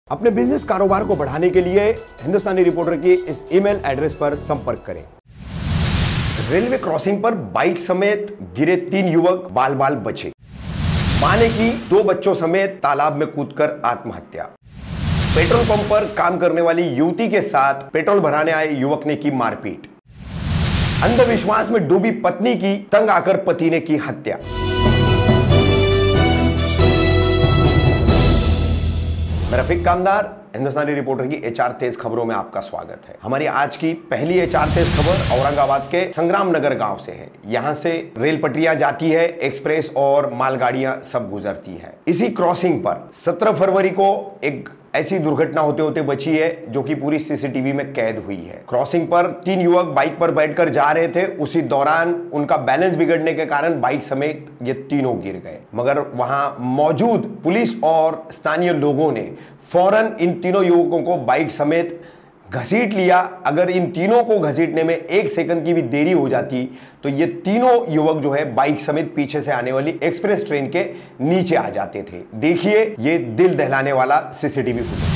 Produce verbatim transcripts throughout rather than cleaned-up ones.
अपने बिजनेस कारोबार को बढ़ाने के लिए हिंदुस्तानी रिपोर्टर की इस ईमेल एड्रेस पर संपर्क करें। रेलवे क्रॉसिंग पर बाइक समेत गिरे तीन युवक बाल बाल बचे। मां ने की दो बच्चों समेत तालाब में कूदकर आत्महत्या। पेट्रोल पंप पर काम करने वाली युवती के साथ पेट्रोल भराने आए युवक ने की मारपीट। अंधविश्वास में डूबी पत्नी की तंग आकर पति ने की हत्या। मैं रफीक कामदार, हिंदुस्तानी रिपोर्टर की एचआर तेज खबरों में आपका स्वागत है। हमारी आज की पहली एचआर तेज खबर औरंगाबाद के संग्राम नगर गांव से है। यहां से रेल पटरियां जाती है, एक्सप्रेस और मालगाड़ियां सब गुजरती है। इसी क्रॉसिंग पर सत्रह फरवरी को एक ऐसी दुर्घटना होते होते बची है जो कि पूरी सीसीटीवी में कैद हुई है। क्रॉसिंग पर तीन युवक बाइक पर बैठकर जा रहे थे। उसी दौरान उनका बैलेंस बिगड़ने के कारण बाइक समेत ये तीनों गिर गए, मगर वहां मौजूद पुलिस और स्थानीय लोगों ने फौरन इन तीनों युवकों को बाइक समेत घसीट लिया। अगर इन तीनों को घसीटने में एक सेकंड की भी देरी हो जाती तो ये तीनों युवक जो है बाइक समेत पीछे से आने वाली एक्सप्रेस ट्रेन के नीचे आ जाते थे। देखिए ये दिल दहलाने वाला सीसीटीवी फुटेज।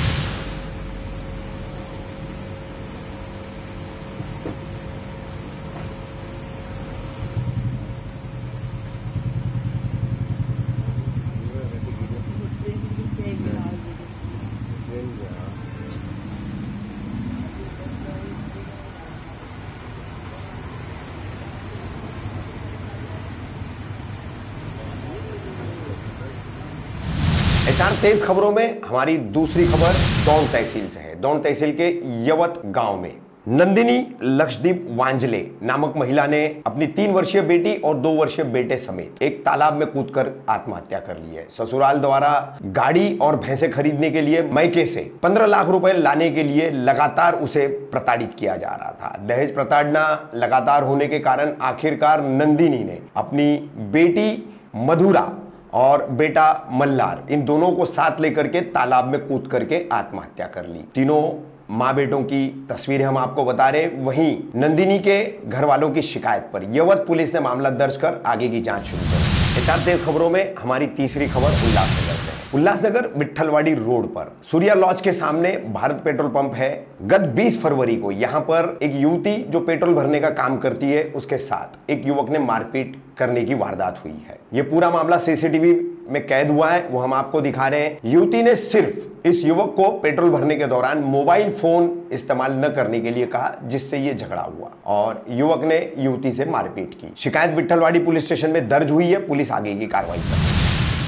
एचआर तेज खबरों में हमारी दूसरी खबर दौंड तहसील से है। दौंड तहसील के यवत गांव में नंदिनी लक्षदीप वांजले नामक महिला ने अपनी तीन वर्षीय बेटी और दो वर्षीय बेटे समेत एक तालाब में कूदकर आत्महत्या कर ली है। ससुराल द्वारा गाड़ी और भैंसे खरीदने के लिए मैके से पंद्रह लाख रुपए लाने के लिए लगातार उसे प्रताड़ित किया जा रहा था। दहेज प्रताड़ना लगातार होने के कारण आखिरकार नंदिनी ने अपनी बेटी मधुरा और बेटा मल्लार इन दोनों को साथ लेकर के तालाब में कूद करके आत्महत्या कर ली। तीनों मां बेटों की तस्वीरें हम आपको बता रहे। वहीं नंदिनी के घर वालों की शिकायत पर यवत पुलिस ने मामला दर्ज कर आगे की जांच शुरू कर दी। एचआर तेज खबरों में हमारी तीसरी खबर उल्लासनगर से है। उल्लासनगर विट्ठलवाड़ी रोड पर सूर्या लॉज के सामने भारत पेट्रोल पंप है। गत बीस फरवरी को यहां पर एक युवती जो पेट्रोल भरने का काम करती है उसके साथ एक युवक ने मारपीट करने की वारदात हुई है। यह पूरा मामला सीसीटीवी में कैद हुआ है, वो हम आपको दिखा रहे हैं। युवती ने सिर्फ इस युवक को पेट्रोल भरने के दौरान मोबाइल फोन इस्तेमाल न करने के लिए कहा, जिससे ये झगड़ा हुआ और युवक ने युवती से मारपीट की। शिकायत विट्ठलवाड़ी पुलिस स्टेशन में दर्ज हुई है। पुलिस आगे की कार्रवाई कर रही है।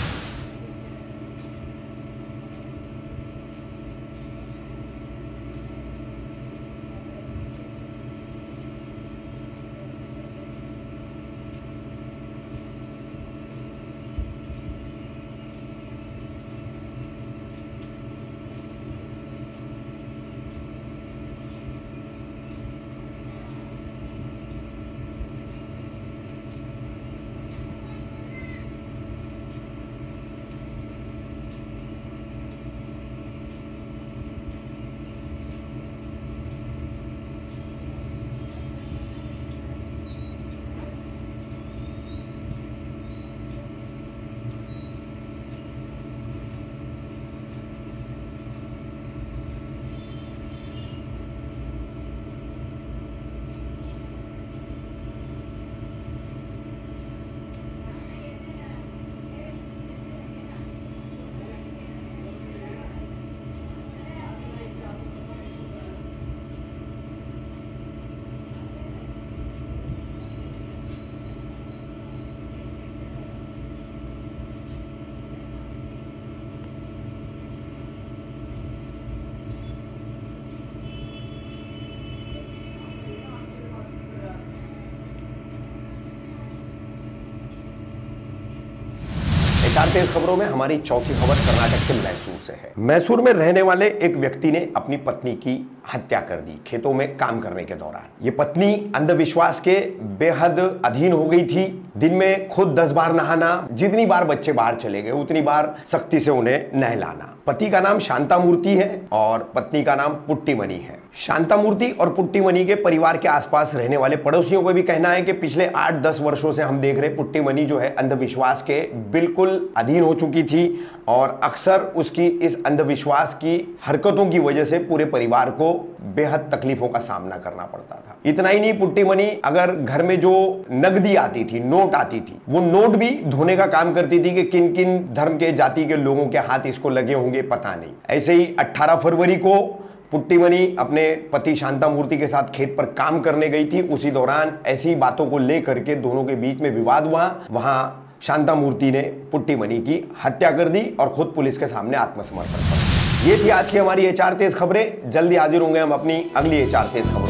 एचआर तेज खबरों में हमारी चौथी खबर कर्नाटक के मैसूर से है। मैसूर में रहने वाले एक व्यक्ति ने अपनी पत्नी की हत्या कर दी खेतों में काम करने के दौरान। ये पत्नी अंधविश्वास के बेहद अधीन हो गई थी। दिन में खुद दस बार नहाना, जितनी बार बच्चे बाहर चले गए उतनी बार सख्ती से उन्हें नहलाना। पति का नाम शांतामूर्ति है और पत्नी का नाम पुट्टीमणि है। शांतामूर्ति और पुट्टीमणि के परिवार के आसपास रहने वाले पड़ोसियों को भी कहना है कि पिछले आठ दस वर्षों से हम देख रहे पुट्टीमणि जो है अंधविश्वास के बिल्कुल अधीन हो चुकी थी और अक्सर उसकी इस अंधविश्वास की हरकतों की वजह से पूरे परिवार को बेहद तकलीफों का सामना करना पड़ता था। इतना ही नहीं, पुट्टीमणि अगर घर में जो नगदी आती थी, नोट आती थी, वो नोट भी धोने का काम करती थी कि किन किन धर्म के जाति के लोगों के हाथ इसको लगे होंगे पता नहीं। ऐसे ही अठारह फरवरी को पुट्टीमणि अपने पति शांतामूर्ति के साथ खेत पर काम करने गई थी। उसी दौरान ऐसी बातों को लेकर के दोनों के बीच में विवाद हुआ। वहां शांतामूर्ति ने पुट्टीमणि की हत्या कर दी और खुद पुलिस के सामने आत्मसमर्पण कर दिया। ये थी आज की हमारी एचआर तेज खबरें। जल्दी हाजिर होंगे हम अपनी अगली एचआर तेज खबरों।